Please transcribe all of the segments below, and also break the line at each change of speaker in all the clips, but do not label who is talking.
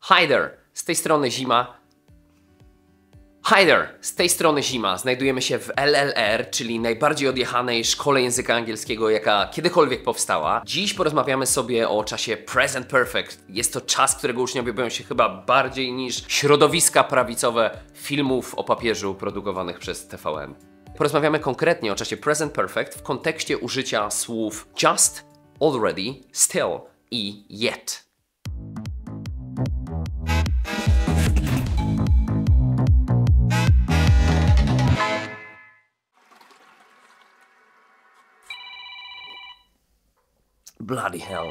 Hi there, z tej strony Zima. Hi there, z tej strony Zima. Znajdujemy się w LLR, czyli najbardziej odjechanej szkole języka angielskiego, jaka kiedykolwiek powstała. Dziś porozmawiamy sobie o czasie Present Perfect. Jest to czas, którego uczniowie boją się chyba bardziej niż środowiska prawicowe filmów o papieżu produkowanych przez TVN. Porozmawiamy konkretnie o czasie Present Perfect w kontekście użycia słów just, already, still i yet. Bloody hell.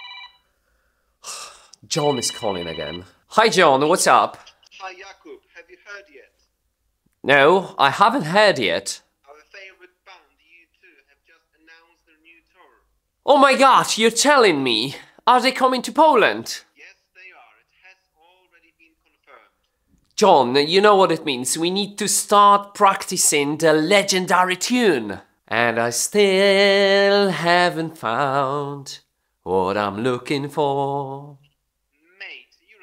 John is calling again. Hi John, what's up?
Hi Jakub, have you heard yet?
No, I haven't heard yet.
Our favorite band, U2, have just announced their new tour.
Oh my god, you're telling me. Are they coming to Poland?
Yes, they are. It has already been confirmed.
John, you know what it means. We need to start practicing the legendary tune. And I still haven't found what I'm looking for.
Mate, you're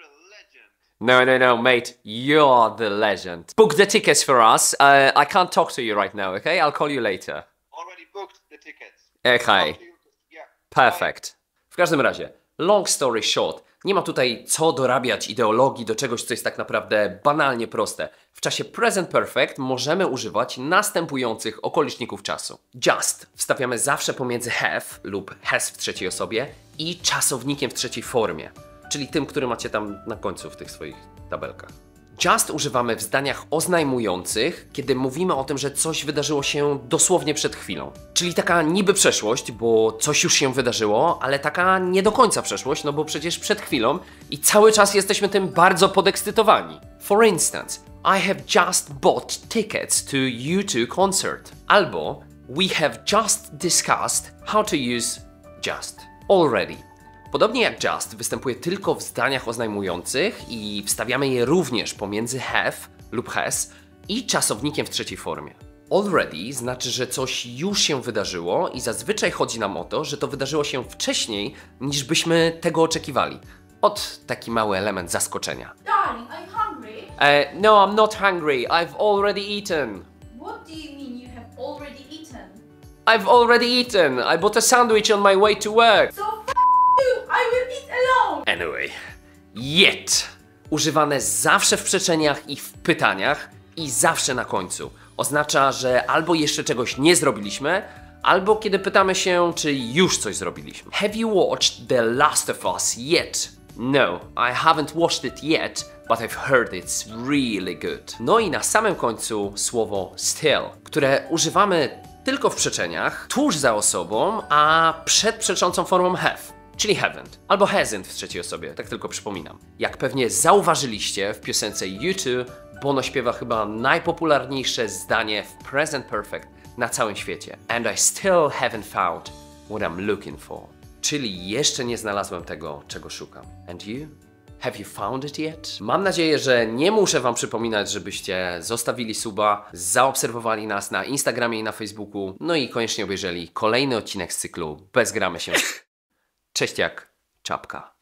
a legend.
No, mate, you're the legend. Book the tickets for us. I can't talk to you right now, okay? I'll call you later.
Already booked the tickets.
Okay,
Talk to you- Yeah.
perfect. W każdym razie, long story short, nie ma tutaj co dorabiać ideologii do czegoś, co jest tak naprawdę banalnie proste. W czasie Present Perfect możemy używać następujących okoliczników czasu. Just wstawiamy zawsze pomiędzy have lub has w trzeciej osobie i czasownikiem w trzeciej formie, czyli tym, który macie tam na końcu w tych swoich tabelkach. Just używamy w zdaniach oznajmujących, kiedy mówimy o tym, że coś wydarzyło się dosłownie przed chwilą. Czyli taka niby przeszłość, bo coś już się wydarzyło, ale taka nie do końca przeszłość, no bo przecież przed chwilą i cały czas jesteśmy tym bardzo podekscytowani. For instance, I have just bought tickets to U2 concert. Albo we have just discussed how to use just already. Podobnie jak just występuje tylko w zdaniach oznajmujących i wstawiamy je również pomiędzy have lub has i czasownikiem w trzeciej formie. Already znaczy, że coś już się wydarzyło i zazwyczaj chodzi nam o to, że to wydarzyło się wcześniej niż byśmy tego oczekiwali. Ot taki mały element zaskoczenia.
Darling, are you hungry?
No, I'm not hungry. I've already eaten.
What do you mean you have already eaten?
I've already eaten. I bought a sandwich on my way to work.
So you! I will eat alone!
Anyway, yet używane zawsze w przeczeniach i w pytaniach i zawsze na końcu. Oznacza, że albo jeszcze czegoś nie zrobiliśmy, albo kiedy pytamy się, czy już coś zrobiliśmy. Have you watched The Last of Us yet? No, I haven't watched it yet, but I've heard it's really good. No i na samym końcu słowo still, które używamy tylko w przeczeniach, tuż za osobą, a przed przeczącą formą have. Czyli haven't, albo hasn't w trzeciej osobie, tak tylko przypominam. Jak pewnie zauważyliście w piosence U2, Bono śpiewa chyba najpopularniejsze zdanie w Present Perfect na całym świecie. And I still haven't found what I'm looking for. Czyli jeszcze nie znalazłem tego, czego szukam. And you? Have you found it yet? Mam nadzieję, że nie muszę wam przypominać, żebyście zostawili suba, zaobserwowali nas na Instagramie i na Facebooku, no i koniecznie obejrzeli kolejny odcinek z cyklu Bezgramy się. Cześć jak czapka.